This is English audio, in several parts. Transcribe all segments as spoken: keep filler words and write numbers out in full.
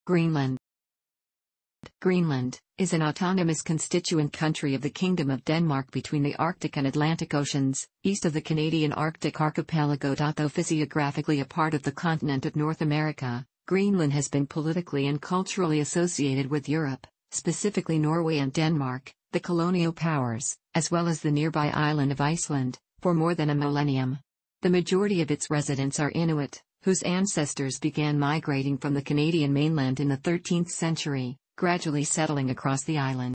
Greenland. Greenland is an autonomous constituent country of the Kingdom of Denmark between the Arctic and Atlantic Oceans, east of the Canadian Arctic archipelago. Though physiographically a part of the continent of North America, Greenland has been politically and culturally associated with Europe, specifically Norway and Denmark, the colonial powers, as well as the nearby island of Iceland, for more than a millennium. The majority of its residents are Inuit, whose ancestors began migrating from the Canadian mainland in the thirteenth century, gradually settling across the island.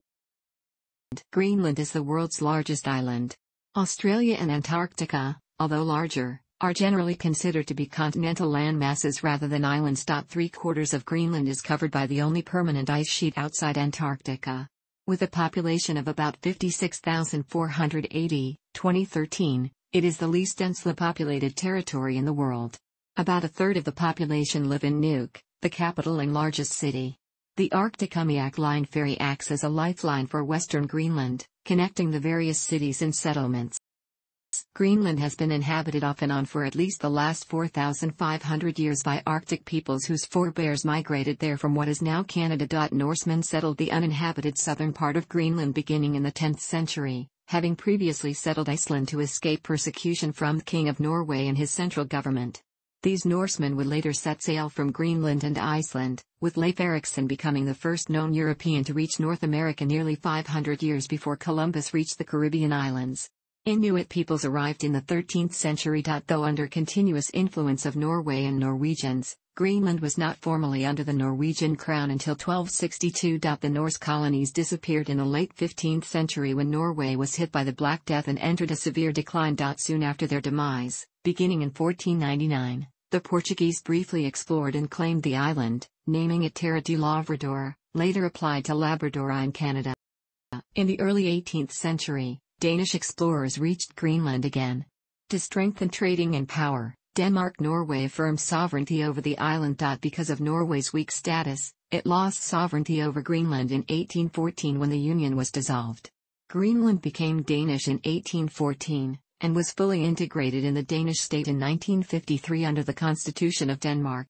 Greenland is the world's largest island. Australia and Antarctica, although larger, are generally considered to be continental land masses rather than islands. Three quarters of Greenland is covered by the only permanent ice sheet outside Antarctica. With a population of about fifty-six thousand four hundred eighty, twenty thirteen, it is the least densely populated territory in the world. About a third of the population live in Nuuk, the capital and largest city. The Arctic-Umiaq Line ferry acts as a lifeline for western Greenland, connecting the various cities and settlements. Greenland has been inhabited off and on for at least the last four thousand five hundred years by Arctic peoples whose forebears migrated there from what is now Canada. Norsemen settled the uninhabited southern part of Greenland beginning in the tenth century, having previously settled Iceland to escape persecution from the King of Norway and his central government. These Norsemen would later set sail from Greenland and Iceland, with Leif Erikson becoming the first known European to reach North America nearly five hundred years before Columbus reached the Caribbean islands. Inuit peoples arrived in the thirteenth century. Though under continuous influence of Norway and Norwegians, Greenland was not formally under the Norwegian crown until twelve sixty-two. The Norse colonies disappeared in the late fifteenth century when Norway was hit by the Black Death and entered a severe decline. Soon after their demise, beginning in fourteen ninety-nine, the Portuguese briefly explored and claimed the island, naming it Terra de Lavrador, later applied to Labrador in Canada. In the early eighteenth century, Danish explorers reached Greenland again. To strengthen trading and power, Denmark-Norway affirmed sovereignty over the island. Because of Norway's weak status, it lost sovereignty over Greenland in eighteen fourteen when the Union was dissolved. Greenland became Danish in eighteen fourteen, and was fully integrated in the Danish state in nineteen fifty-three under the Constitution of Denmark.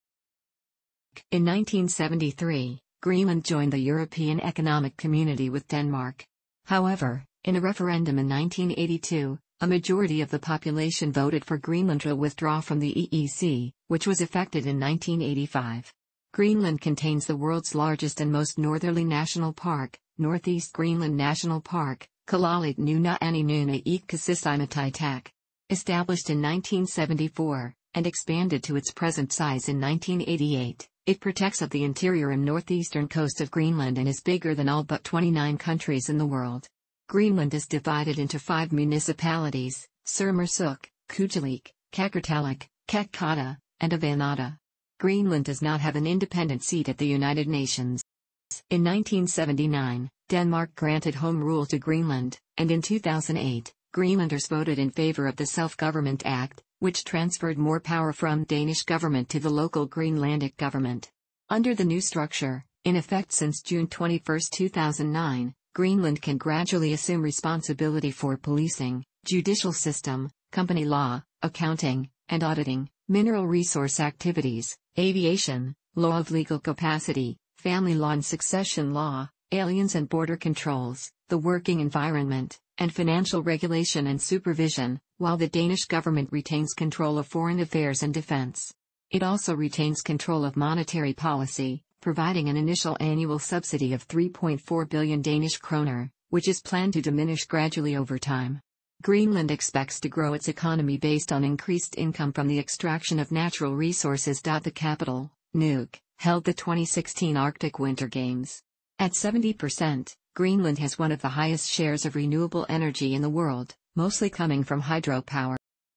In nineteen seventy-three, Greenland joined the European Economic Community with Denmark. However, in a referendum in nineteen eighty-two, a majority of the population voted for Greenland to withdraw from the E E C, which was effected in nineteen eighty-five. Greenland contains the world's largest and most northerly national park, Northeast Greenland National Park, Kalaallit Nunaat Nuna Ikkasisaimataitak. Established in nineteen seventy-four, and expanded to its present size in nineteen eighty-eight, it protects of the interior and northeastern coast of Greenland and is bigger than all but twenty-nine countries in the world. Greenland is divided into five municipalities: Sermersooq, Kujalleq, Qaqortoq, Qaqqada, and Avannaata. Greenland does not have an independent seat at the United Nations. In nineteen seventy-nine, Denmark granted home rule to Greenland, and in two thousand eight, Greenlanders voted in favor of the Self-Government Act, which transferred more power from Danish government to the local Greenlandic government. Under the new structure, in effect since June twenty-first two thousand nine, Greenland can gradually assume responsibility for policing, judicial system, company law, accounting, and auditing, mineral resource activities, aviation, law of legal capacity, family law and succession law, aliens and border controls, the working environment, and financial regulation and supervision, while the Danish government retains control of foreign affairs and defense. It also retains control of monetary policy, providing an initial annual subsidy of three point four billion Danish kroner, which is planned to diminish gradually over time. Greenland expects to grow its economy based on increased income from the extraction of natural resources. The capital, Nuuk, held the twenty sixteen Arctic Winter Games. At seventy percent, Greenland has one of the highest shares of renewable energy in the world, mostly coming from hydropower.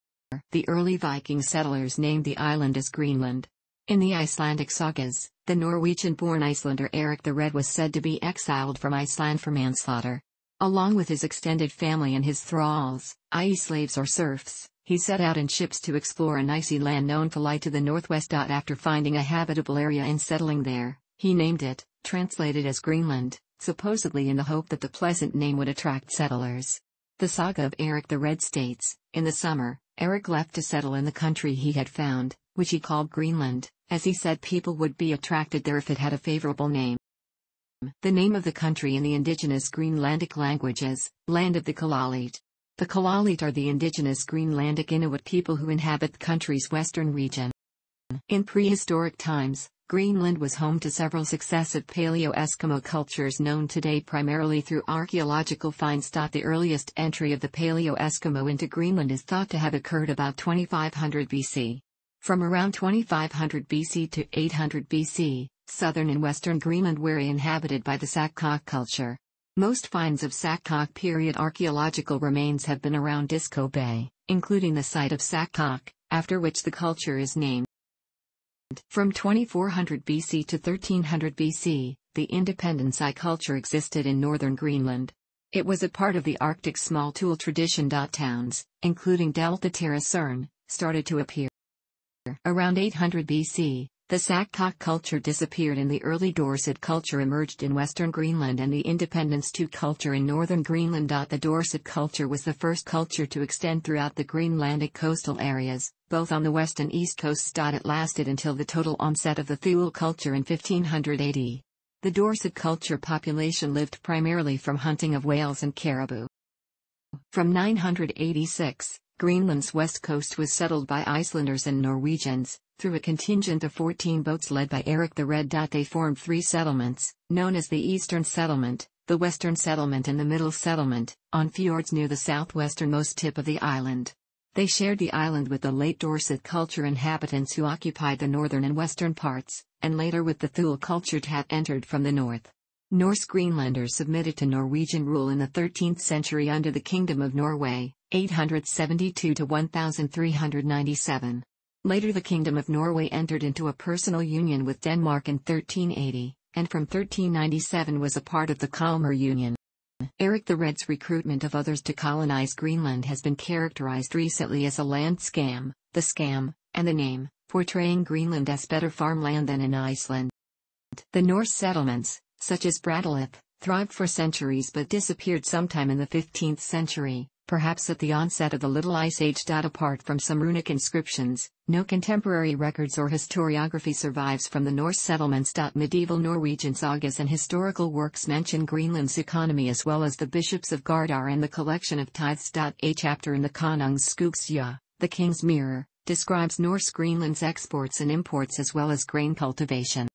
The early Viking settlers named the island as Greenland. In the Icelandic sagas, the Norwegian-born Icelander Eric the Red was said to be exiled from Iceland for manslaughter. Along with his extended family and his thralls, that is slaves or serfs, he set out in ships to explore an icy land known to lie to the northwest. After finding a habitable area and settling there, he named it, translated as Greenland, supposedly in the hope that the pleasant name would attract settlers. The saga of Eric the Red states, in the summer, Eric left to settle in the country he had found, which he called Greenland, as he said people would be attracted there if it had a favorable name. The name of the country in the indigenous Greenlandic language is, Land of the Kalaallit. The Kalaallit are the indigenous Greenlandic Inuit people who inhabit the country's western region. In prehistoric times, Greenland was home to several successive Paleo-Eskimo cultures known today primarily through archaeological finds. The earliest entry of the Paleo-Eskimo into Greenland is thought to have occurred about twenty-five hundred B C. From around twenty-five hundred B C to eight hundred B C, southern and western Greenland were inhabited by the Sackcock culture. Most finds of Sackcock period archaeological remains have been around Disko Bay, including the site of Sackcock, after which the culture is named. From twenty-four hundred B C to thirteen hundred B C, the Independence-I culture existed in northern Greenland. It was a part of the Arctic small tool tradition. Towns, including Delta Terra Cern, started to appear. Around eight hundred B C, the Sackcock culture disappeared and the early Dorset culture emerged in western Greenland and the Independence-two culture in northern Greenland. The Dorset culture was the first culture to extend throughout the Greenlandic coastal areas, both on the west and east coasts. It lasted until the total onset of the Thule culture in fifteen hundred A D. The Dorset culture population lived primarily from hunting of whales and caribou. From nine hundred eighty-six, Greenland's west coast was settled by Icelanders and Norwegians, through a contingent of fourteen boats led by Eric the Red. They formed three settlements, known as the Eastern Settlement, the Western Settlement and the Middle Settlement, on fjords near the southwesternmost tip of the island. They shared the island with the late Dorset culture inhabitants who occupied the northern and western parts, and later with the Thule culture that entered from the north. Norse Greenlanders submitted to Norwegian rule in the thirteenth century under the Kingdom of Norway, eight hundred seventy-two to thirteen ninety-seven. Later the Kingdom of Norway entered into a personal union with Denmark in thirteen eighty, and from thirteen ninety-seven was a part of the Kalmar Union. Eric the Red's recruitment of others to colonize Greenland has been characterized recently as a land scam, the scam, and the name, portraying Greenland as better farmland than in Iceland. The Norse settlements, such as Brattahlid, thrived for centuries but disappeared sometime in the fifteenth century, perhaps at the onset of the Little Ice Age. Apart from some runic inscriptions, no contemporary records or historiography survives from the Norse settlements. Medieval Norwegian sagas and historical works mention Greenland's economy as well as the bishops of Gardar and the collection of tithes. A chapter in the Konungs Skuggsjá, the King's Mirror, describes Norse Greenland's exports and imports as well as grain cultivation.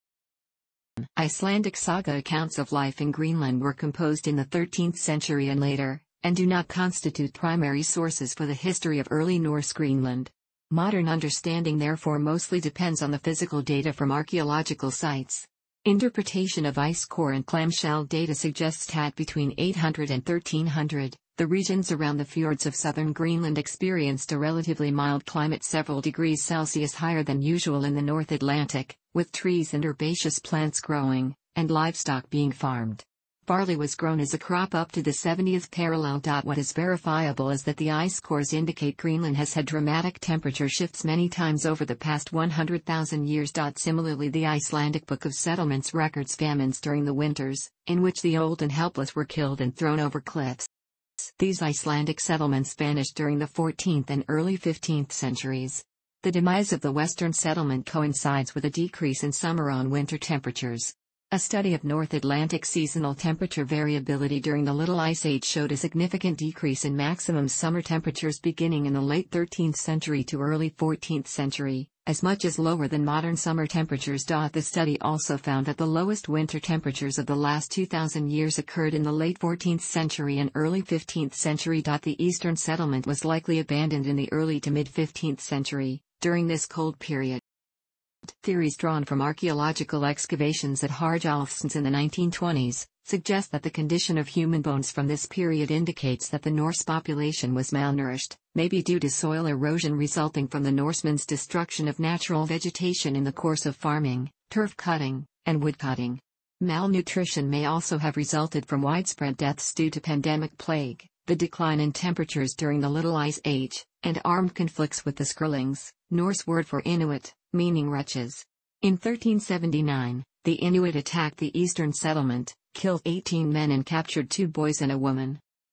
Icelandic saga accounts of life in Greenland were composed in the thirteenth century and later, and do not constitute primary sources for the history of early Norse Greenland. Modern understanding therefore mostly depends on the physical data from archaeological sites. Interpretation of ice core and clamshell data suggests that between eight hundred and thirteen hundred, the regions around the fjords of southern Greenland experienced a relatively mild climate several degrees Celsius higher than usual in the North Atlantic, with trees and herbaceous plants growing, and livestock being farmed. Barley was grown as a crop up to the seventieth parallel. What is verifiable is that the ice cores indicate Greenland has had dramatic temperature shifts many times over the past one hundred thousand years. Similarly, the Icelandic Book of Settlements records famines during the winters, in which the old and helpless were killed and thrown over cliffs. These Icelandic settlements vanished during the fourteenth and early fifteenth centuries. The demise of the Western settlement coincides with a decrease in summer on winter temperatures. A study of North Atlantic seasonal temperature variability during the Little Ice Age showed a significant decrease in maximum summer temperatures beginning in the late thirteenth century to early fourteenth century, as much as lower than modern summer temperatures. The study also found that the lowest winter temperatures of the last two thousand years occurred in the late fourteenth century and early fifteenth century. The eastern settlement was likely abandoned in the early to mid-fifteenth century, during this cold period. Theories drawn from archaeological excavations at Haraldssons in the nineteen twenties suggest that the condition of human bones from this period indicates that the Norse population was malnourished, maybe due to soil erosion resulting from the Norsemen's destruction of natural vegetation in the course of farming, turf cutting, and woodcutting. Malnutrition may also have resulted from widespread deaths due to pandemic plague, the decline in temperatures during the Little Ice Age, and armed conflicts with the Skrellings, Norse word for Inuit, meaning wretches. In thirteen seventy-nine, the Inuit attacked the eastern settlement, killed eighteen men and captured two boys and a woman.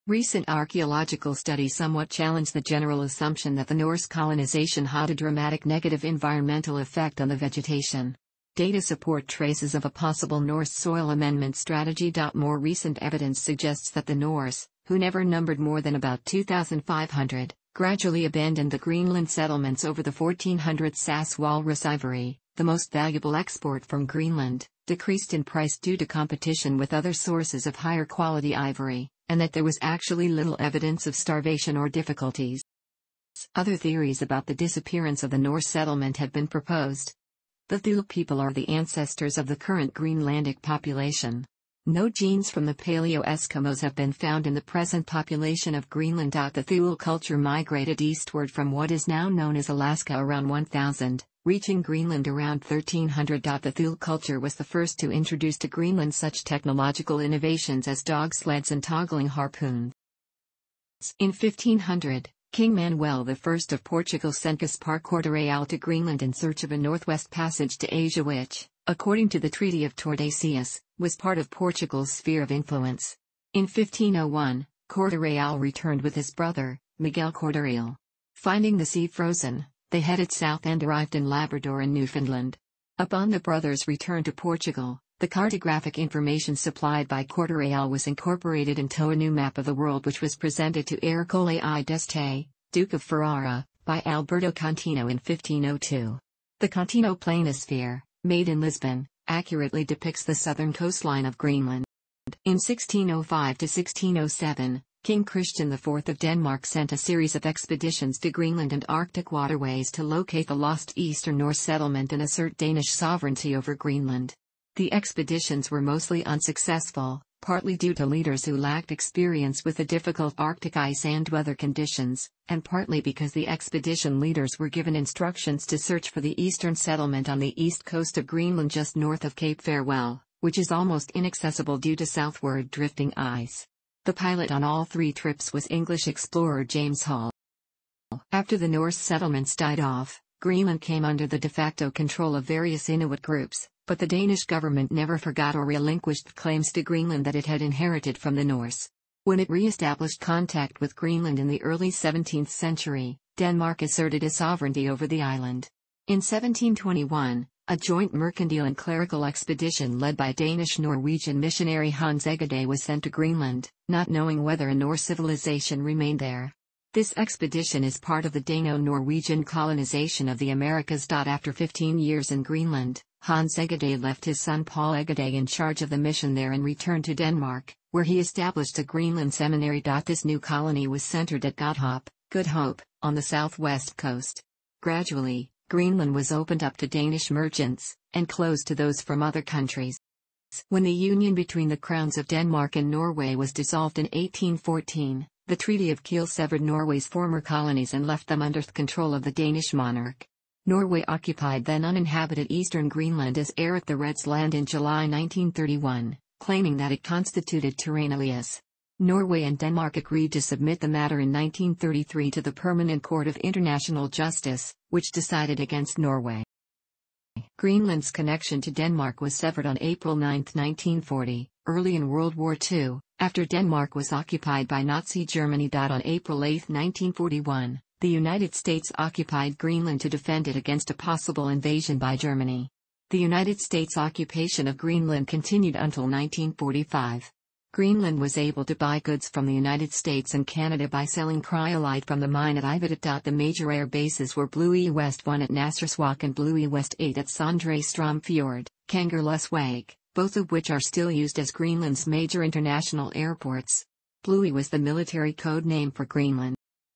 Recent archaeological studies somewhat challenge the general assumption that the Norse colonization had a dramatic negative environmental effect on the vegetation. Data support traces of a possible Norse soil amendment strategy. More recent evidence suggests that the Norse, who never numbered more than about two thousand five hundred, gradually abandoned the Greenland settlements over the fourteen hundreds. Sass walrus ivory, the most valuable export from Greenland, decreased in price due to competition with other sources of higher quality ivory, and that there was actually little evidence of starvation or difficulties. Other theories about the disappearance of the Norse settlement have been proposed. The Thule people are the ancestors of the current Greenlandic population. No genes from the Paleo-Eskimos have been found in the present population of Greenland. The Thule culture migrated eastward from what is now known as Alaska around one thousand, reaching Greenland around thirteen hundred. The Thule culture was the first to introduce to Greenland such technological innovations as dog sleds and toggling harpoons. In fifteen hundred, King Manuel the First of Portugal sent Gaspar Corte-Real to Greenland in search of a northwest passage to Asia which, according to the Treaty of Tordesillas, was part of Portugal's sphere of influence. In fifteen oh one, Corte-Real returned with his brother, Miguel Corte-Real. Finding the sea frozen, they headed south and arrived in Labrador and Newfoundland. Upon the brothers' return to Portugal, the cartographic information supplied by Corte-Real was incorporated into a new map of the world which was presented to Ercole I d'Este, Duke of Ferrara, by Alberto Contino in fifteen oh two. The Contino planisphere, made in Lisbon, accurately depicts the southern coastline of Greenland. In sixteen oh five to sixteen oh seven, King Christian the Fourth of Denmark sent a series of expeditions to Greenland and Arctic waterways to locate the lost Eastern Norse settlement and assert Danish sovereignty over Greenland. The expeditions were mostly unsuccessful, partly due to leaders who lacked experience with the difficult Arctic ice and weather conditions, and partly because the expedition leaders were given instructions to search for the eastern settlement on the east coast of Greenland just north of Cape Farewell, which is almost inaccessible due to southward drifting ice. The pilot on all three trips was English explorer James Hall. After the Norse settlements died off, Greenland came under the de facto control of various Inuit groups, but the Danish government never forgot or relinquished claims to Greenland that it had inherited from the Norse. When it re-established contact with Greenland in the early seventeenth century, Denmark asserted a sovereignty over the island. In seventeen twenty-one, a joint mercantile and clerical expedition led by Danish-Norwegian missionary Hans Egede was sent to Greenland, not knowing whether a Norse civilization remained there. This expedition is part of the Dano-Norwegian colonization of the Americas. After fifteen years in Greenland, Hans Egede left his son Paul Egede in charge of the mission there and returned to Denmark, where he established a Greenland seminary. This new colony was centered at Godthåb, Good Hope, on the southwest coast. Gradually, Greenland was opened up to Danish merchants, and closed to those from other countries. When the union between the crowns of Denmark and Norway was dissolved in eighteen fourteen, the Treaty of Kiel severed Norway's former colonies and left them under the control of the Danish monarch. Norway occupied then uninhabited eastern Greenland as Erik the Red's land in July nineteen thirty-one, claiming that it constituted terrain alias. Norway and Denmark agreed to submit the matter in nineteen thirty-three to the Permanent Court of International Justice, which decided against Norway. Greenland's connection to Denmark was severed on April ninth nineteen forty, early in World War Two, after Denmark was occupied by Nazi Germany. On April eighth nineteen forty-one, the United States occupied Greenland to defend it against a possible invasion by Germany. The United States occupation of Greenland continued until nineteen forty-five. Greenland was able to buy goods from the United States and Canada by selling cryolite from the mine at Ivetot. The major air bases were Blue E West one at Nasserswak and Blue E West eight at Sondre Strom Fjord, Kangerlussuaq, both of which are still used as Greenland's major international airports. Bluey was the military code name for Greenland.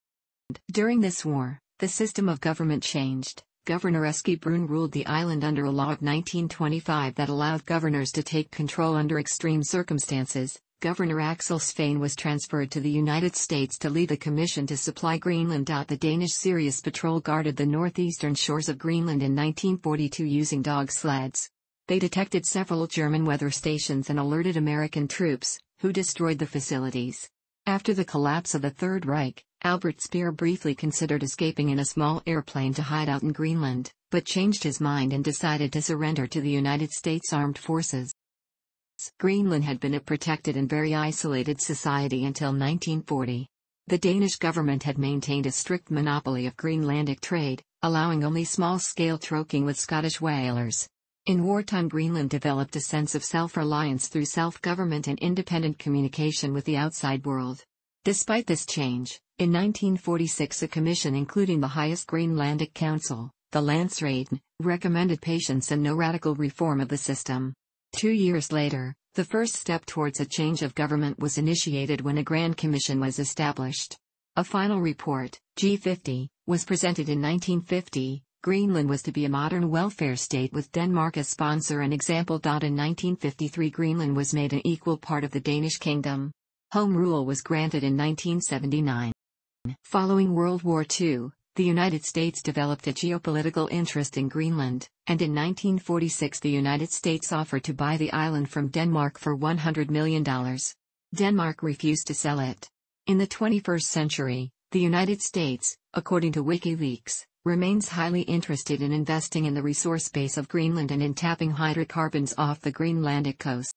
During this war, the system of government changed. Governor Eske Brun ruled the island under a law of nineteen twenty-five that allowed governors to take control under extreme circumstances. Governor Axel Svane was transferred to the United States to lead the commission to supply Greenland. The Danish Sirius Patrol guarded the northeastern shores of Greenland in nineteen forty-two using dog sleds. They detected several German weather stations and alerted American troops, who destroyed the facilities. After the collapse of the Third Reich, Albert Speer briefly considered escaping in a small airplane to hide out in Greenland, but changed his mind and decided to surrender to the United States Armed Forces. Greenland had been a protected and very isolated society until nineteen forty. The Danish government had maintained a strict monopoly of Greenlandic trade, allowing only small-scale troking with Scottish whalers. In wartime, Greenland developed a sense of self-reliance through self-government and independent communication with the outside world. Despite this change, in nineteen forty-six a commission including the highest Greenlandic council, the Landsraten, recommended patience and no radical reform of the system. Two years later, the first step towards a change of government was initiated when a Grand Commission was established. A final report, G fifty, was presented in nineteen fifty. Greenland was to be a modern welfare state with Denmark as sponsor and example. In nineteen fifty-three, Greenland was made an equal part of the Danish kingdom. Home rule was granted in nineteen seventy-nine. Following World War Two, the United States developed a geopolitical interest in Greenland, and in nineteen forty-six the United States offered to buy the island from Denmark for one hundred million dollars. Denmark refused to sell it. In the twenty-first century, the United States, according to WikiLeaks, remains highly interested in investing in the resource base of Greenland and in tapping hydrocarbons off the Greenlandic coast.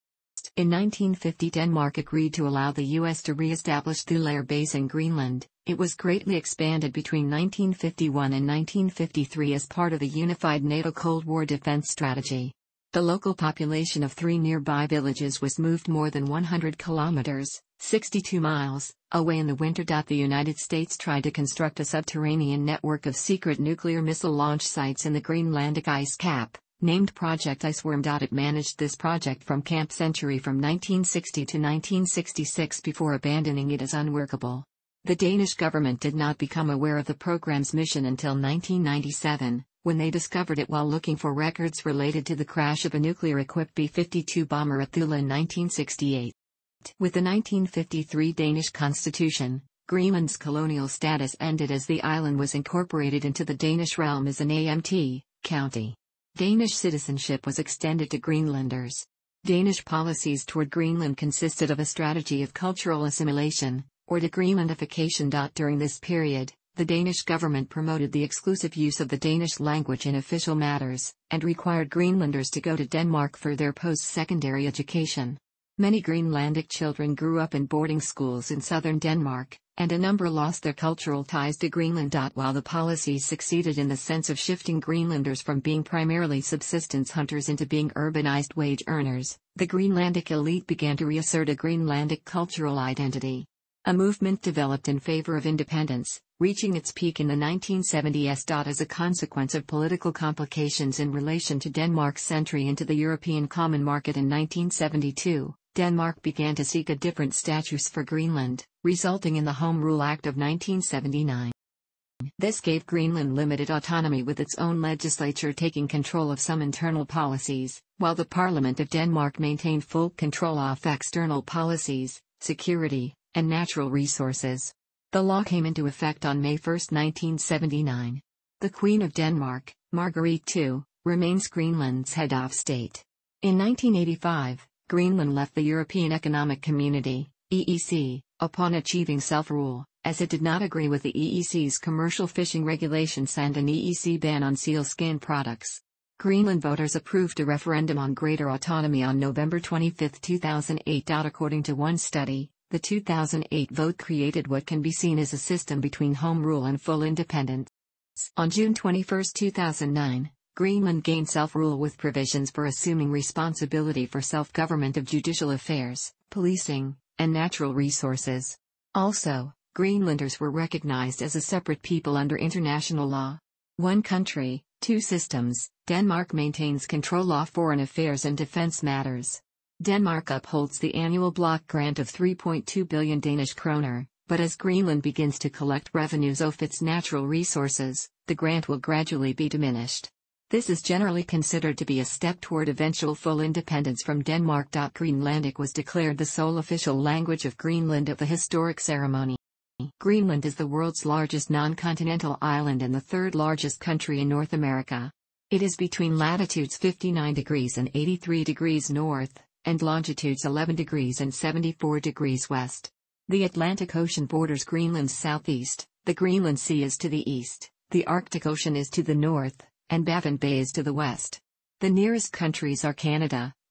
In nineteen fifty, Denmark agreed to allow the U S to re-establish the Air Base in Greenland. It was greatly expanded between nineteen fifty-one and nineteen fifty-three as part of the unified NATO Cold War defense strategy. The local population of three nearby villages was moved more than one hundred kilometers, sixty-two miles, away in the winter. The United States tried to construct a subterranean network of secret nuclear missile launch sites in the Greenlandic ice cap, named Project Iceworm. It managed this project from Camp Century from nineteen sixty to nineteen sixty-six before abandoning it as unworkable. The Danish government did not become aware of the program's mission until nineteen ninety-seven, when they discovered it while looking for records related to the crash of a nuclear-equipped B fifty-two bomber at Thule in nineteen sixty-eight. With the nineteen fifty-three Danish constitution, Greenland's colonial status ended as the island was incorporated into the Danish realm as an A M T, county. Danish citizenship was extended to Greenlanders. Danish policies toward Greenland consisted of a strategy of cultural assimilation, or degreenlandification. During this period, the Danish government promoted the exclusive use of the Danish language in official matters, and required Greenlanders to go to Denmark for their post-secondary education. Many Greenlandic children grew up in boarding schools in southern Denmark, and a number lost their cultural ties to Greenland. While the policies succeeded in the sense of shifting Greenlanders from being primarily subsistence hunters into being urbanized wage earners, the Greenlandic elite began to reassert a Greenlandic cultural identity. A movement developed in favor of independence, reaching its peak in the nineteen seventies. As a consequence of political complications in relation to Denmark's entry into the European Common Market in nineteen seventy-two, Denmark began to seek a different status for Greenland, resulting in the Home Rule Act of nineteen seventy-nine. This gave Greenland limited autonomy with its own legislature taking control of some internal policies, while the Parliament of Denmark maintained full control of external policies, security, and natural resources. The law came into effect on May first, nineteen seventy-nine. The Queen of Denmark, Margrethe the Second, remains Greenland's head of state. In nineteen eighty-five, Greenland left the European Economic Community, E E C, upon achieving self-rule, as it did not agree with the E E C's commercial fishing regulations and an E E C ban on sealskin products. Greenland voters approved a referendum on greater autonomy on November twenty-fifth, two thousand eight. According to one study, the two thousand eight vote created what can be seen as a system between home rule and full independence. On June twenty-first, two thousand nine, Greenland gained self-rule with provisions for assuming responsibility for self-government of judicial affairs, policing, and natural resources. Also, Greenlanders were recognized as a separate people under international law. One country, two systems. Denmark maintains control of foreign affairs and defense matters. Denmark upholds the annual block grant of three point two billion Danish kroner, but as Greenland begins to collect revenues off its natural resources, the grant will gradually be diminished. This is generally considered to be a step toward eventual full independence from Denmark. Greenlandic was declared the sole official language of Greenland at the historic ceremony. Greenland is the world's largest non-continental island and the third largest country in North America. It is between latitudes fifty-nine degrees and eighty-three degrees north, and longitudes eleven degrees and seventy-four degrees west. The Atlantic Ocean borders Greenland's southeast, the Greenland Sea is to the east, the Arctic Ocean is to the north, and Baffin Bay is to the west. The nearest countries are Canada,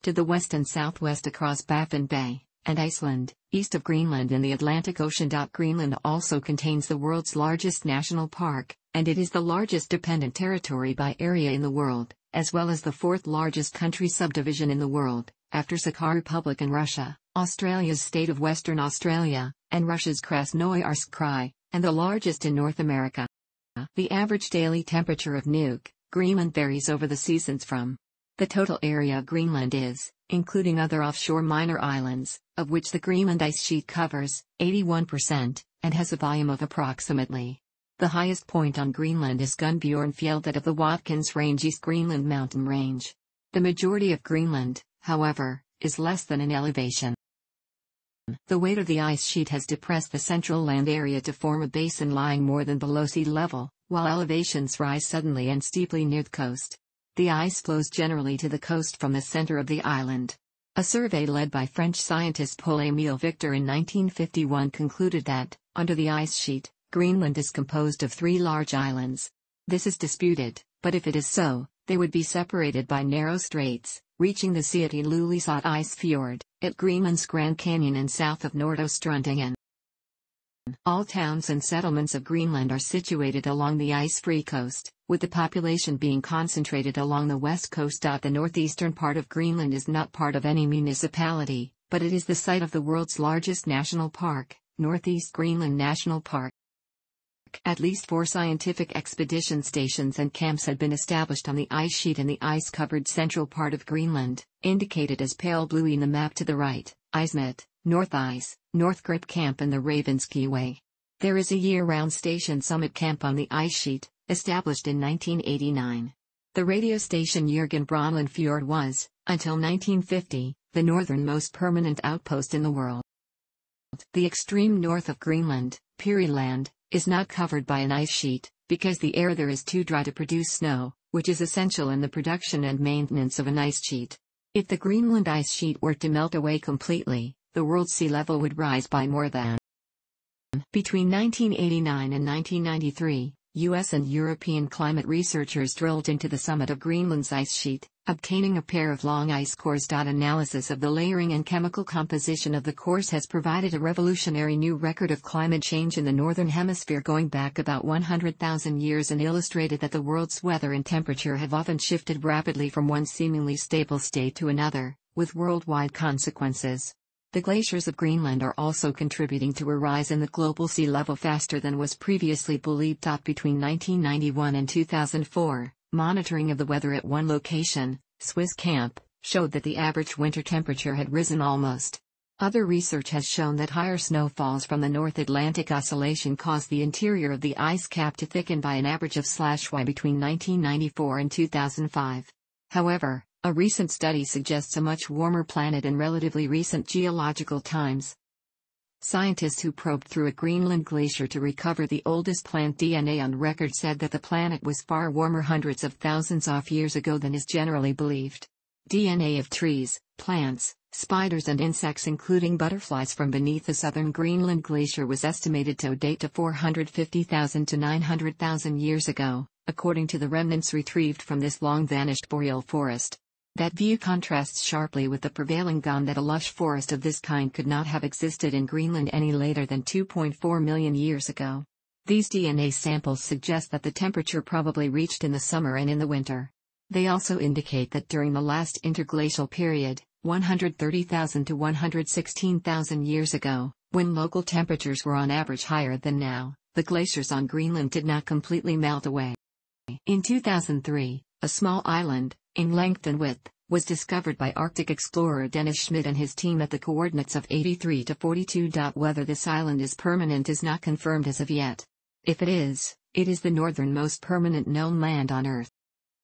to the west and southwest across Baffin Bay, and Iceland, east of Greenland in the Atlantic Ocean. Greenland also contains the world's largest national park, and it is the largest dependent territory by area in the world, as well as the fourth largest country subdivision in the world, after Sakha Republic and Russia, Australia's state of Western Australia, and Russia's Krasnoyarsk Krai, and the largest in North America. The average daily temperature of Nuuk, Greenland varies over the seasons from. The total area of Greenland is, including other offshore minor islands, of which the Greenland ice sheet covers, eighty-one percent, and has a volume of approximately. The highest point on Greenland is Gunnbjornfjellet of the Watkins Range East Greenland mountain range. The majority of Greenland, however, is less than in elevation. The weight of the ice sheet has depressed the central land area to form a basin lying more than below sea level, while elevations rise suddenly and steeply near the coast. The ice flows generally to the coast from the center of the island. A survey led by French scientist Paul-Émile Victor in nineteen fifty-one concluded that, under the ice sheet, Greenland is composed of three large islands. This is disputed, but if it is so, they would be separated by narrow straits, reaching the sea at Ilulissat Ice Fjord, at Greenland's Grand Canyon and south of Nordøstrundingen. All towns and settlements of Greenland are situated along the ice-free coast, with the population being concentrated along the west coast. The northeastern part of Greenland is not part of any municipality, but it is the site of the world's largest national park, Northeast Greenland National Park. At least four scientific expedition stations and camps had been established on the ice sheet in the ice-covered central part of Greenland, indicated as pale blue in the map to the right, IJsmet, North Ice, North Grip Camp and the Ravenski Way. There is a year-round station Summit Camp on the ice sheet, established in nineteen eighty-nine. The radio station Jørgen Bronlund Fjord was, until nineteen fifty, the northernmost permanent outpost in the world. The extreme north of Greenland, Peary is not covered by an ice sheet, because the air there is too dry to produce snow, which is essential in the production and maintenance of an ice sheet. If the Greenland ice sheet were to melt away completely, the world's sea level would rise by more than. Between nineteen eighty-nine and nineteen ninety-three, U S and European climate researchers drilled into the summit of Greenland's ice sheet, obtaining a pair of long ice cores. Analysis of the layering and chemical composition of the cores has provided a revolutionary new record of climate change in the Northern Hemisphere going back about one hundred thousand years and illustrated that the world's weather and temperature have often shifted rapidly from one seemingly stable state to another, with worldwide consequences. The glaciers of Greenland are also contributing to a rise in the global sea level faster than was previously believed. Between nineteen ninety-one and two thousand four, monitoring of the weather at one location, Swiss Camp, showed that the average winter temperature had risen almost. Other research has shown that higher snowfalls from the North Atlantic Oscillation caused the interior of the ice cap to thicken by an average of slash y between nineteen ninety-four and two thousand five. However, a recent study suggests a much warmer planet in relatively recent geological times. Scientists who probed through a Greenland glacier to recover the oldest plant D N A on record said that the planet was far warmer hundreds of thousands of years ago than is generally believed. D N A of trees, plants, spiders and insects including butterflies from beneath the southern Greenland glacier was estimated to date to four hundred fifty thousand to nine hundred thousand years ago, according to the remnants retrieved from this long-vanished boreal forest. That view contrasts sharply with the prevailing gun that a lush forest of this kind could not have existed in Greenland any later than two point four million years ago. These D N A samples suggest that the temperature probably reached in the summer and in the winter. They also indicate that during the last interglacial period, one hundred thirty thousand to one hundred sixteen thousand years ago, when local temperatures were on average higher than now, the glaciers on Greenland did not completely melt away. In two thousand three, a small island, in length and width, was discovered by Arctic explorer Dennis Schmidt and his team at the coordinates of eighty-three to forty-two. Whether this island is permanent is not confirmed as of yet. If it is, it is the northernmost permanent known land on Earth.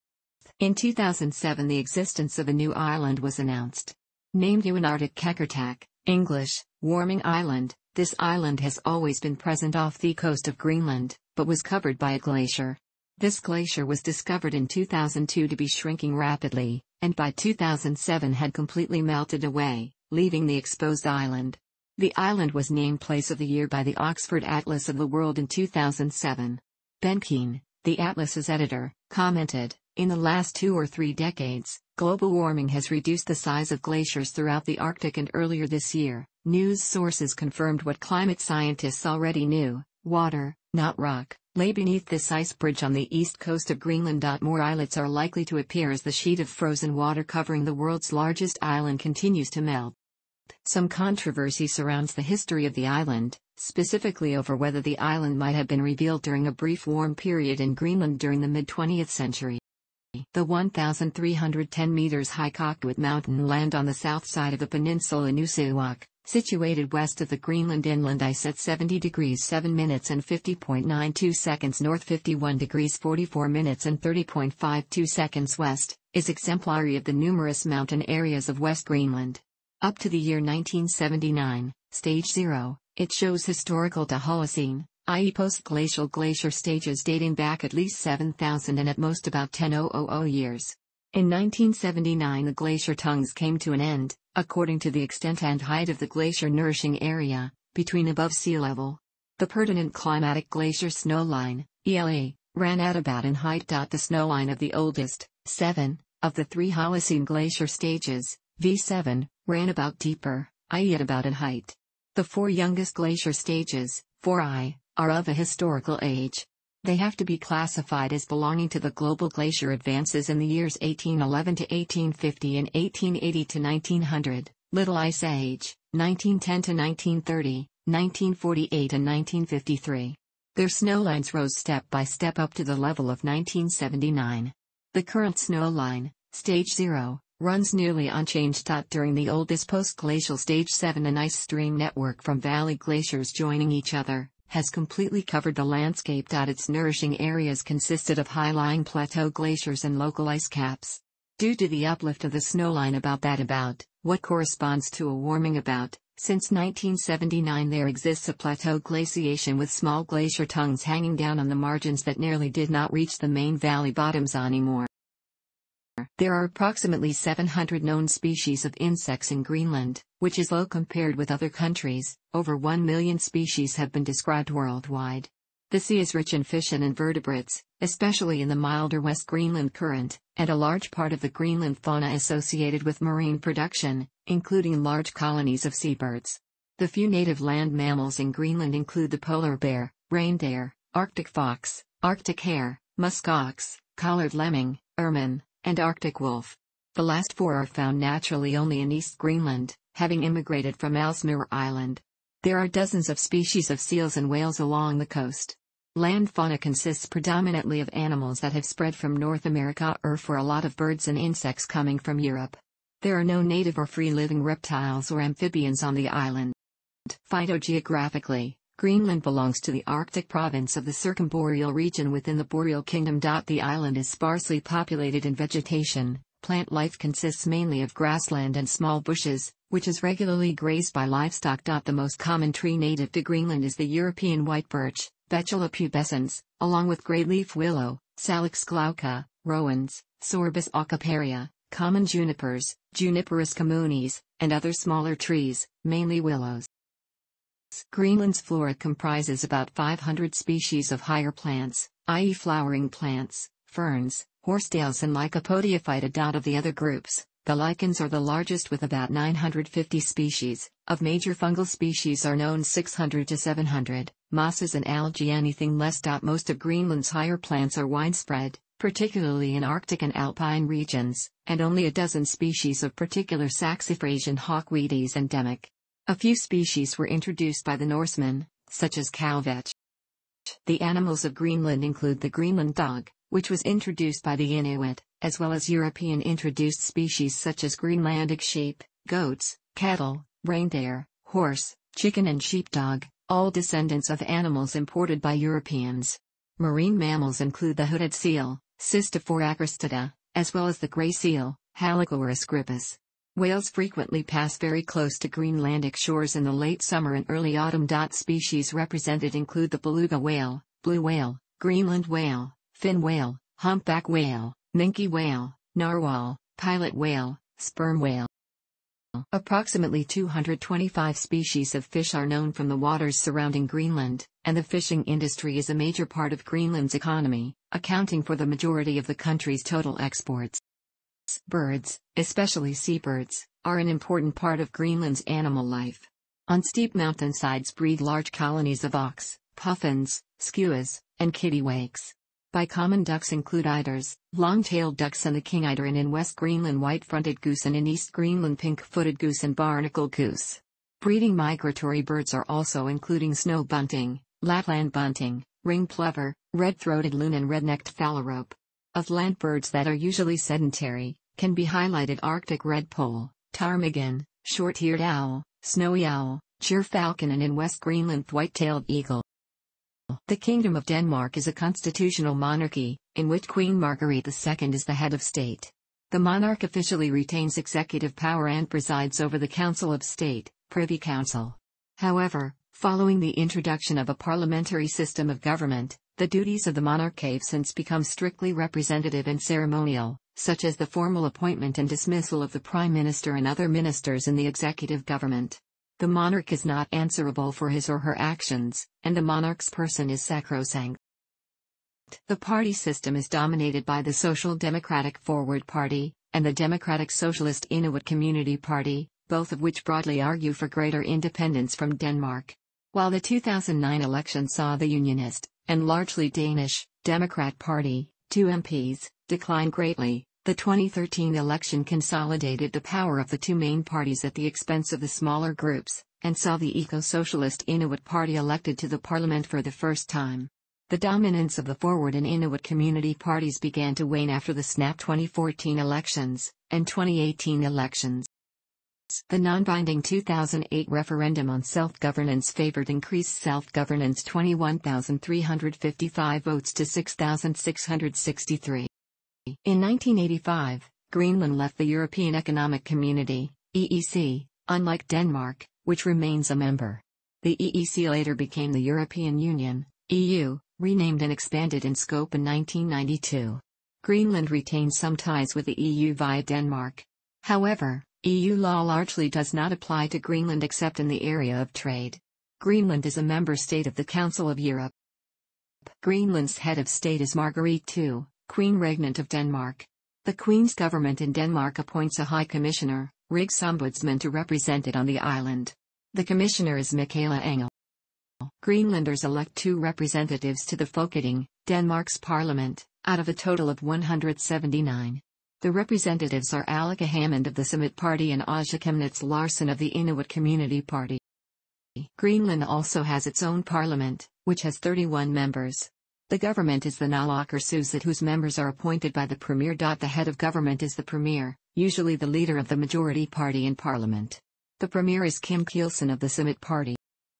In two thousand seven, the existence of a new island was announced. Named Uinartik Kekertak, English, Warming Island, this island has always been present off the coast of Greenland, but was covered by a glacier. This glacier was discovered in two thousand two to be shrinking rapidly, and by two thousand seven had completely melted away, leaving the exposed island. The island was named Place of the Year by the Oxford Atlas of the World in two thousand seven. Ben Keane, the atlas's editor, commented, "In the last two or three decades, Global warming has reduced the size of glaciers throughout the Arctic, and earlier this year, news sources confirmed what climate scientists already knew: water, not rock, lay beneath this ice bridge on the east coast of Greenland. More islets are likely to appear as the sheet of frozen water covering the world's largest island continues to melt. Some controversy surrounds the history of the island, specifically over whether the island might have been revealed during a brief warm period in Greenland during the mid-twentieth century. The one thousand three hundred ten meters high Cockwood Mountain land on the south side of the peninsula Nuussuaq, situated west of the Greenland inland ice at seventy degrees seven minutes and fifty point nine two seconds north, fifty-one degrees forty-four minutes and thirty point five two seconds west, is exemplary of the numerous mountain areas of West Greenland. Up to the year nineteen seventy-nine, Stage zero, it shows historical to Holocene, that is post-glacial glacier stages dating back at least seven thousand and at most about ten thousand years. In nineteen seventy-nine the glacier tongues came to an end, according to the extent and height of the glacier nourishing area, between above sea level. The pertinent climatic glacier snowline, E L A, ran at about in height. The snowline of the oldest, seven, of the three Holocene glacier stages, V seven, ran about deeper, that is at about in height. The four youngest glacier stages, four I, are of a historical age. They have to be classified as belonging to the global glacier advances in the years eighteen eleven to eighteen fifty and eighteen eighty to nineteen hundred, Little Ice Age, nineteen ten to nineteen thirty, nineteen forty-eight and nineteen fifty-three. Their snowlines rose step by step up to the level of nineteen seventy-nine. The current snowline, Stage zero, runs nearly unchanged. During the oldest post-glacial Stage seven, an ice stream network from valley glaciers joining each other has completely covered the landscape. Its nourishing areas consisted of high-lying plateau glaciers and local ice caps. Due to the uplift of the snowline about that about, what corresponds to a warming about, since nineteen seventy-nine there exists a plateau glaciation with small glacier tongues hanging down on the margins that nearly did not reach the main valley bottoms anymore. There are approximately seven hundred known species of insects in Greenland, which is low compared with other countries. Over one million species have been described worldwide. The sea is rich in fish and invertebrates, especially in the milder West Greenland Current, and a large part of the Greenland fauna associated with marine production, including large colonies of seabirds. The few native land mammals in Greenland include the polar bear, reindeer, Arctic fox, Arctic hare, musk ox, collared lemming, ermine, and Arctic wolf. The last four are found naturally only in East Greenland, having immigrated from Ellesmere Island. There are dozens of species of seals and whales along the coast. Land fauna consists predominantly of animals that have spread from North America, or for a lot of birds and insects coming from Europe. There are no native or free-living reptiles or amphibians on the island. Phytogeographically, Greenland belongs to the Arctic province of the Circumboreal region within the Boreal Kingdom. The island is sparsely populated in vegetation. Plant life consists mainly of grassland and small bushes, which is regularly grazed by livestock. The most common tree native to Greenland is the European white birch, Betula pubescens, along with grey-leaf willow, Salix glauca, rowans, Sorbus aucaparia, common junipers, Juniperus communis, and other smaller trees, mainly willows. Greenland's flora comprises about five hundred species of higher plants, that is flowering plants, ferns, horsetails and Lycopodiophyta. Of the other groups, the lichens are the largest with about nine hundred fifty species, of major fungal species are known six hundred to seven hundred, mosses and algae anything less. Most of Greenland's higher plants are widespread, particularly in Arctic and alpine regions, and only a dozen species of particular Saxifrasian hawkweed is endemic. A few species were introduced by the Norsemen, such as cowvetch. The animals of Greenland include the Greenland dog, which was introduced by the Inuit, as well as European introduced species such as Greenlandic sheep, goats, cattle, reindeer, horse, chicken and sheepdog, all descendants of animals imported by Europeans. Marine mammals include the hooded seal, Cystiphora acristata, as well as the gray seal, Halichoerus grypus. Whales frequently pass very close to Greenlandic shores in the late summer and early autumn. Species represented include the beluga whale, blue whale, Greenland whale, fin whale, humpback whale, minke whale, narwhal, pilot whale, sperm whale. Approximately two hundred twenty-five species of fish are known from the waters surrounding Greenland, and the fishing industry is a major part of Greenland's economy, accounting for the majority of the country's total exports. Birds, especially seabirds, are an important part of Greenland's animal life. On steep mountainsides breed large colonies of auks, puffins, skuas, and kittiwakes. Bi-common ducks include eiders, long-tailed ducks and the king eider, and in West Greenland white-fronted goose, and in East Greenland pink-footed goose and barnacle goose. Breeding migratory birds are also including snow bunting, Lapland bunting, ring plover, red-throated loon and red-necked phalarope. Of land birds that are usually sedentary, can be highlighted Arctic redpoll, ptarmigan, short-eared owl, snowy owl, gyrfalcon, and in West Greenland white-tailed eagle. The Kingdom of Denmark is a constitutional monarchy, in which Queen Margrethe the Second is the head of state. The monarch officially retains executive power and presides over the Council of State, Privy Council. However, following the introduction of a parliamentary system of government, the duties of the monarch have since become strictly representative and ceremonial, such as the formal appointment and dismissal of the Prime Minister and other ministers in the executive government. The monarch is not answerable for his or her actions, and the monarch's person is sacrosanct. The party system is dominated by the Social Democratic Forward Party, and the Democratic Socialist Inuit Community Party, both of which broadly argue for greater independence from Denmark. While the two thousand nine election saw the Unionist, and largely Danish, Democrat Party, two M Ps, decline greatly, the twenty thirteen election consolidated the power of the two main parties at the expense of the smaller groups, and saw the Eco-Socialist Inuit Party elected to the parliament for the first time. The dominance of the Forward and Inuit community parties began to wane after the snap twenty fourteen elections, and twenty eighteen elections. The non-binding two thousand eight referendum on self-governance favored increased self-governance twenty-one thousand three hundred fifty-five votes to six thousand six hundred sixty-three. In nineteen eighty-five, Greenland left the European Economic Community, E E C, unlike Denmark, which remains a member. The E E C later became the European Union, E U, renamed and expanded in scope in nineteen ninety-two. Greenland retains some ties with the E U via Denmark. However, E U law largely does not apply to Greenland except in the area of trade. Greenland is a member state of the Council of Europe. Greenland's head of state is Margrethe the Second, Queen Regnant of Denmark. The Queen's government in Denmark appoints a High Commissioner, Rigsombudsman, to represent it on the island. The commissioner is Michaela Engel. Greenlanders elect two representatives to the Folketing, Denmark's parliament, out of a total of one hundred seventy-nine. The representatives are Alika Hammond of the Summit Party and Aja Kemnitz Larsen of the Inuit Community Party. Greenland also has its own parliament, which has thirty-one members. The government is the Naalakkersuisut, whose members are appointed by the Premier. The head of government is the Premier, usually the leader of the majority party in parliament. The Premier is Kim Kielsen of the Summit Party.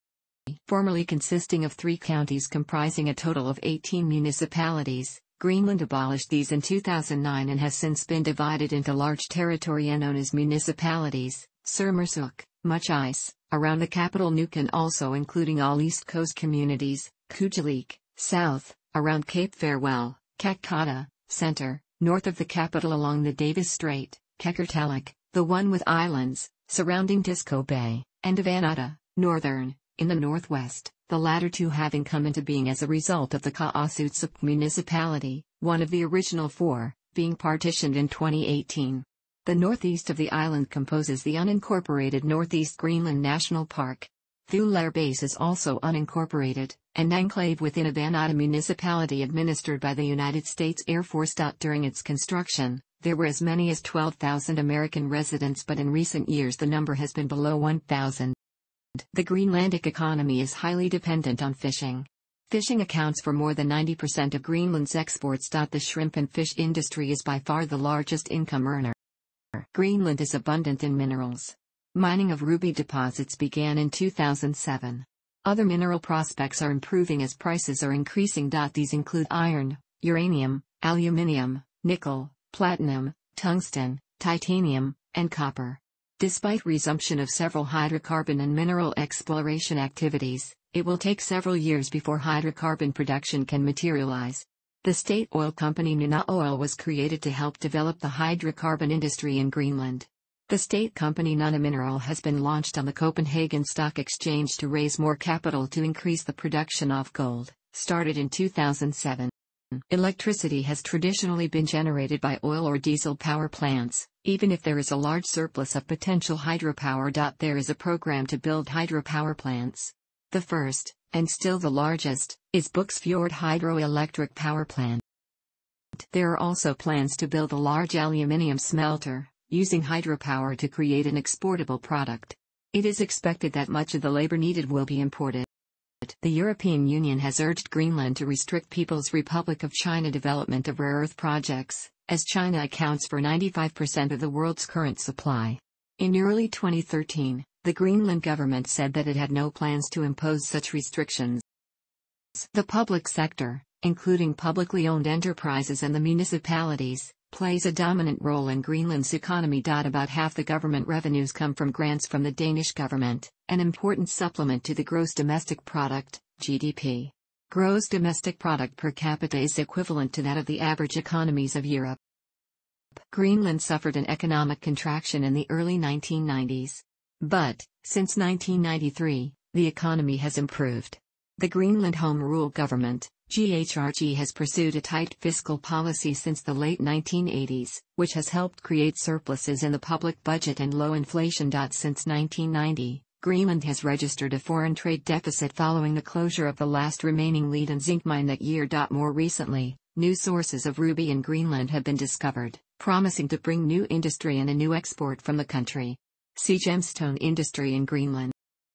Formerly consisting of three counties comprising a total of eighteen municipalities, Greenland abolished these in two thousand nine and has since been divided into large territory known as municipalities, Sermersooq, much ice, around the capital Nuuk, and also including all East Coast communities, Kujalleq, south, around Cape Farewell, Kakata, center, north of the capital along the Davis Strait, Qeqertalik, the one with islands, surrounding Disko Bay, and Vanuatu, northern, in the northwest, the latter two having come into being as a result of the Qaasuitsuq municipality, one of the original four, being partitioned in twenty eighteen. The northeast of the island composes the unincorporated Northeast Greenland National Park. Thule Air Base is also unincorporated, an enclave within a Vanuatu municipality administered by the United States Air Force. During its construction, there were as many as twelve thousand American residents, but in recent years the number has been below one thousand. The Greenlandic economy is highly dependent on fishing. Fishing accounts for more than ninety percent of Greenland's exports. The shrimp and fish industry is by far the largest income earner. Greenland is abundant in minerals. Mining of ruby deposits began in two thousand seven. Other mineral prospects are improving as prices are increasing. These include iron, uranium, aluminium, nickel, platinum, tungsten, titanium, and copper. Despite resumption of several hydrocarbon and mineral exploration activities, it will take several years before hydrocarbon production can materialize. The state oil company Nuna Oil was created to help develop the hydrocarbon industry in Greenland. The state company Nuna Mineral has been launched on the Copenhagen Stock Exchange to raise more capital to increase the production of gold, started in two thousand seven. Electricity has traditionally been generated by oil or diesel power plants, even if there is a large surplus of potential hydropower. There is a program to build hydropower plants. The first, and still the largest, is Buxfjord Hydroelectric Power Plant. There are also plans to build a large aluminium smelter, using hydropower to create an exportable product. It is expected that much of the labor needed will be imported. The European Union has urged Greenland to restrict People's Republic of China development of rare earth projects, as China accounts for ninety-five percent of the world's current supply. In early twenty thirteen, the Greenland government said that it had no plans to impose such restrictions. The public sector, including publicly owned enterprises and the municipalities, plays a dominant role in Greenland's economy. About half the government revenues come from grants from the Danish government, an important supplement to the gross domestic product, G D P. Gross domestic product per capita is equivalent to that of the average economies of Europe. Greenland suffered an economic contraction in the early nineteen nineties. But, since nineteen ninety-three, the economy has improved. The Greenland Home Rule Government, G H R G, has pursued a tight fiscal policy since the late nineteen eighties, which has helped create surpluses in the public budget and low inflation. Since nineteen ninety, Greenland has registered a foreign trade deficit following the closure of the last remaining lead and zinc mine that year. More recently, new sources of ruby in Greenland have been discovered, promising to bring new industry and a new export from the country. See gemstone industry in Greenland.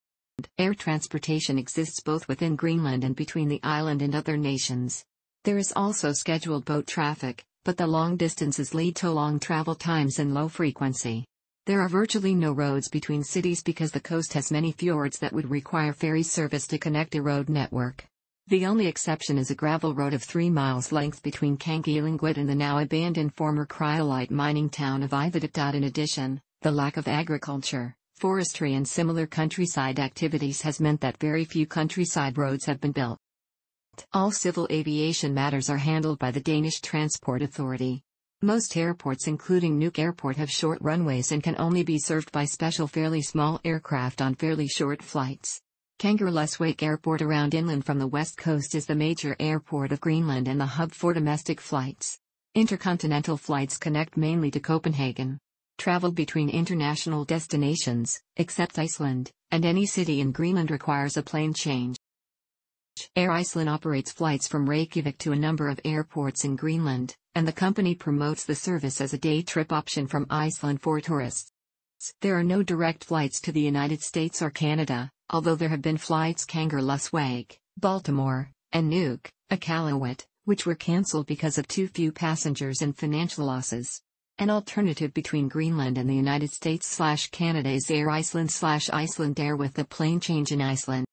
Air transportation exists both within Greenland and between the island and other nations. There is also scheduled boat traffic, but the long distances lead to long travel times and low frequency. There are virtually no roads between cities because the coast has many fjords that would require ferry service to connect a road network. The only exception is a gravel road of three miles length between Kangelenguit and the now abandoned former cryolite mining town of Ivedic. In addition, the lack of agriculture, forestry and similar countryside activities has meant that very few countryside roads have been built. All civil aviation matters are handled by the Danish Transport Authority. Most airports including Nuuk Airport have short runways and can only be served by special fairly small aircraft on fairly short flights. Kangerlussuaq Airport around inland from the west coast is the major airport of Greenland and the hub for domestic flights. Intercontinental flights connect mainly to Copenhagen. Travel between international destinations, except Iceland, and any city in Greenland requires a plane change. Air Iceland operates flights from Reykjavik to a number of airports in Greenland, and the company promotes the service as a day trip option from Iceland for tourists. There are no direct flights to the United States or Canada, although there have been flights Kangerlussuaq, Baltimore, and Nuuk, Iqaluit, which were cancelled because of too few passengers and financial losses. An alternative between Greenland and the United States slash Canada is Air Iceland slash Icelandair with the plane change in Iceland.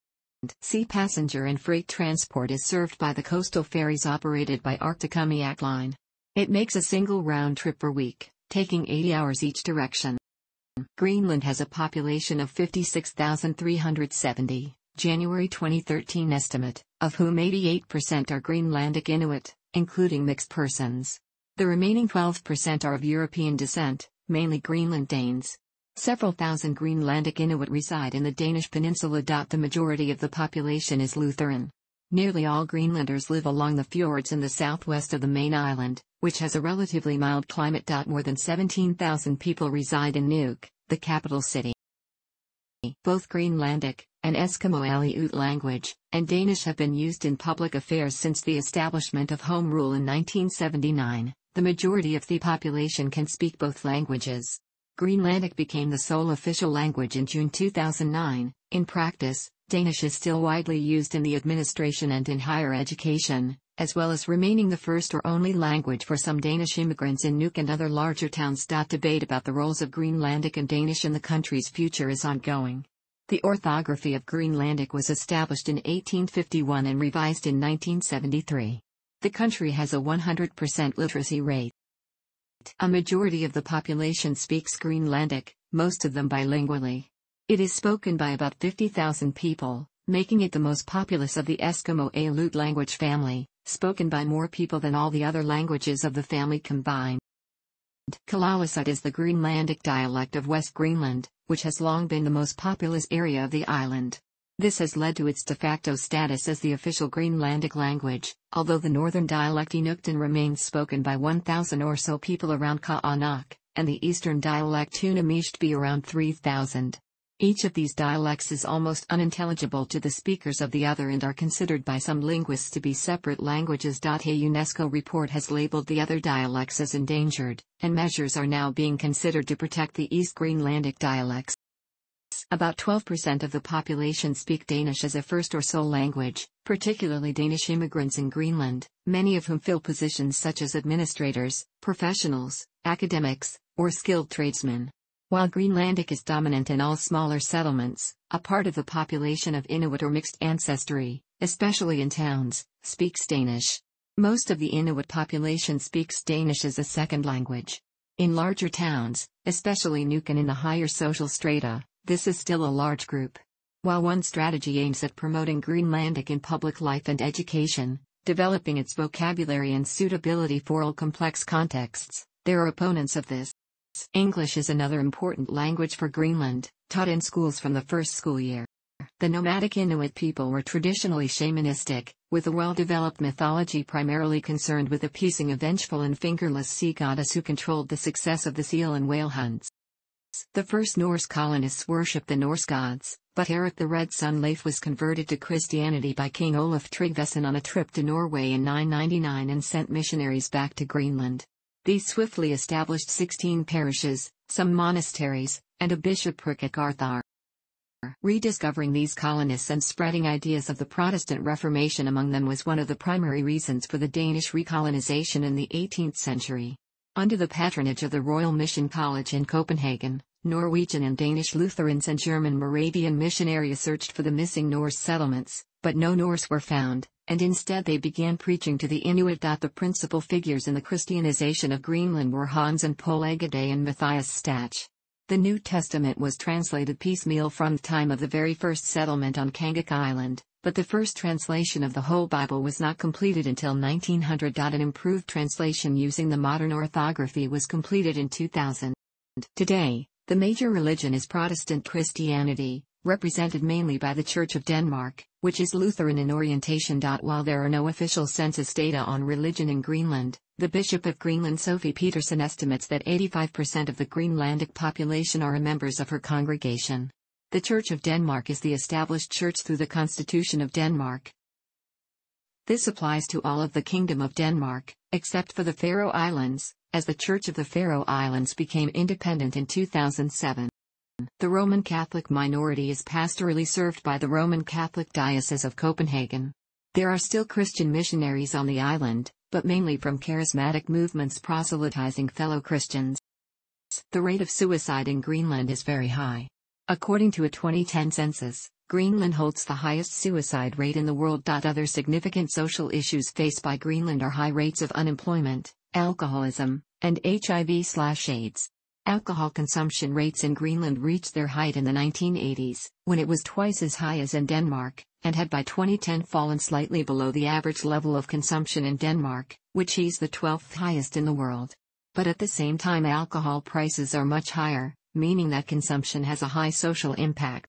Sea passenger and freight transport is served by the coastal ferries operated by Arcticumiaq Line. It makes a single round trip per week, taking eighty hours each direction. Greenland has a population of fifty-six thousand three hundred seventy, January twenty thirteen estimate, of whom eighty-eight percent are Greenlandic Inuit, including mixed persons. The remaining twelve percent are of European descent, mainly Greenland Danes. Several thousand Greenlandic Inuit reside in the Danish peninsula. The majority of the population is Lutheran. Nearly all Greenlanders live along the fjords in the southwest of the main island, which has a relatively mild climate. More than seventeen thousand people reside in Nuuk, the capital city. Both Greenlandic, an Eskimo-Aleut language, and Danish have been used in public affairs since the establishment of Home Rule in nineteen seventy-nine. The majority of the population can speak both languages. Greenlandic became the sole official language in June two thousand nine. In practice, Danish is still widely used in the administration and in higher education, as well as remaining the first or only language for some Danish immigrants in Nuuk and other larger towns. Debate about the roles of Greenlandic and Danish in the country's future is ongoing. The orthography of Greenlandic was established in eighteen fifty-one and revised in nineteen seventy-three. The country has a one hundred percent literacy rate. A majority of the population speaks Greenlandic, most of them bilingually. It is spoken by about fifty thousand people, making it the most populous of the Eskimo-Aleut language family, spoken by more people than all the other languages of the family combined. Kalaallisut is the Greenlandic dialect of West Greenland, which has long been the most populous area of the island. This has led to its de facto status as the official Greenlandic language, although the northern dialect Inuktitut remains spoken by one thousand or so people around Qaanaaq, and the eastern dialect Tunamishti around three thousand. Each of these dialects is almost unintelligible to the speakers of the other and are considered by some linguists to be separate languages. A UNESCO report has labeled the other dialects as endangered, and measures are now being considered to protect the East Greenlandic dialects. About twelve percent of the population speak Danish as a first or sole language, particularly Danish immigrants in Greenland, many of whom fill positions such as administrators, professionals, academics, or skilled tradesmen. While Greenlandic is dominant in all smaller settlements, a part of the population of Inuit or mixed ancestry, especially in towns, speaks Danish. Most of the Inuit population speaks Danish as a second language. In larger towns, especially Nuuk and in the higher social strata, this is still a large group. While one strategy aims at promoting Greenlandic in public life and education, developing its vocabulary and suitability for all complex contexts, there are opponents of this. English is another important language for Greenland, taught in schools from the first school year. The nomadic Inuit people were traditionally shamanistic, with a well-developed mythology primarily concerned with appeasing a vengeful and fingerless sea goddess who controlled the success of the seal and whale hunts. The first Norse colonists worshipped the Norse gods, but Eric the Red Sun Leif was converted to Christianity by King Olaf Tryggvason on a trip to Norway in nine ninety-nine and sent missionaries back to Greenland. These swiftly established sixteen parishes, some monasteries, and a bishopric at Garthar. Rediscovering these colonists and spreading ideas of the Protestant Reformation among them was one of the primary reasons for the Danish recolonization in the eighteenth century. Under the patronage of the Royal Mission College in Copenhagen, Norwegian and Danish Lutherans and German Moravian missionaries searched for the missing Norse settlements, but no Norse were found, and instead they began preaching to the Inuit. The principal figures in the Christianization of Greenland were Hans and Paul Egede and Matthias Stach. The New Testament was translated piecemeal from the time of the very first settlement on Kangak Island, but the first translation of the whole Bible was not completed until nineteen hundred. An improved translation using the modern orthography was completed in two thousand. Today, the major religion is Protestant Christianity, represented mainly by the Church of Denmark, which is Lutheran in orientation. While there are no official census data on religion in Greenland, the Bishop of Greenland Sophie Petersen estimates that eighty-five percent of the Greenlandic population are members of her congregation. The Church of Denmark is the established church through the Constitution of Denmark. This applies to all of the Kingdom of Denmark, except for the Faroe Islands, as the Church of the Faroe Islands became independent in two thousand seven. The Roman Catholic minority is pastorally served by the Roman Catholic Diocese of Copenhagen. There are still Christian missionaries on the island, but mainly from charismatic movements proselytizing fellow Christians. The rate of suicide in Greenland is very high. According to a twenty ten census, Greenland holds the highest suicide rate in the world. Other significant social issues faced by Greenland are high rates of unemployment, alcoholism, and H I V/AIDS. Alcohol consumption rates in Greenland reached their height in the nineteen eighties, when it was twice as high as in Denmark, and had by twenty ten fallen slightly below the average level of consumption in Denmark, which is the twelfth highest in the world. But at the same time alcohol prices are much higher, meaning that consumption has a high social impact.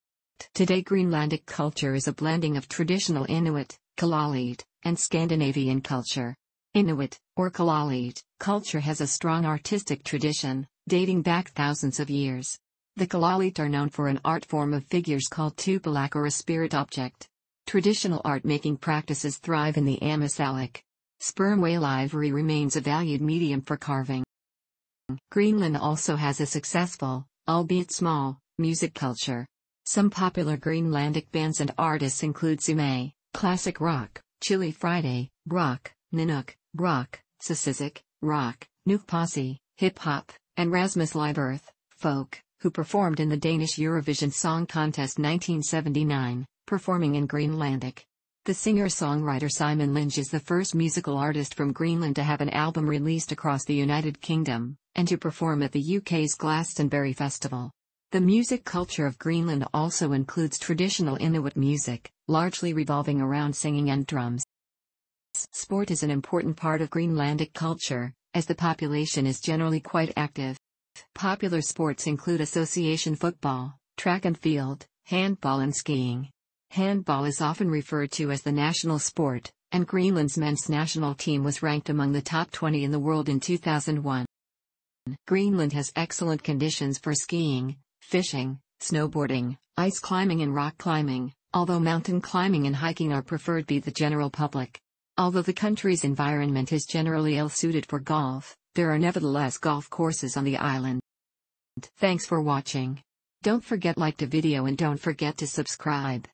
Today Greenlandic culture is a blending of traditional Inuit, Kalaallit, and Scandinavian culture. Inuit, or Kalaallit, culture has a strong artistic tradition, dating back thousands of years. The Kalaallit are known for an art form of figures called tupilak, or a spirit object. Traditional art-making practices thrive in the Ammassalik. Sperm whale ivory remains a valued medium for carving. Greenland also has a successful, albeit small, music culture. Some popular Greenlandic bands and artists include Sumay, classic rock, Chili Friday, rock, Nanook, rock, Sisizek, rock, Nuuk Posse, hip-hop, and Rasmus Lieberth, folk, who performed in the Danish Eurovision Song Contest nineteen seventy-nine, performing in Greenlandic. The singer-songwriter Simon Lynge is the first musical artist from Greenland to have an album released across the United Kingdom, and to perform at the U K's Glastonbury Festival. The music culture of Greenland also includes traditional Inuit music, largely revolving around singing and drums. Sport is an important part of Greenlandic culture, as the population is generally quite active. Popular sports include association football, track and field, handball and skiing. Handball is often referred to as the national sport, and Greenland's men's national team was ranked among the top twenty in the world in two thousand one. Greenland has excellent conditions for skiing, fishing, snowboarding, ice climbing and rock climbing, although mountain climbing and hiking are preferred by the general public. Although the country's environment is generally ill-suited for golf, there are nevertheless golf courses on the island. Thanks for watching. Don't forget to like the video and don't forget to subscribe.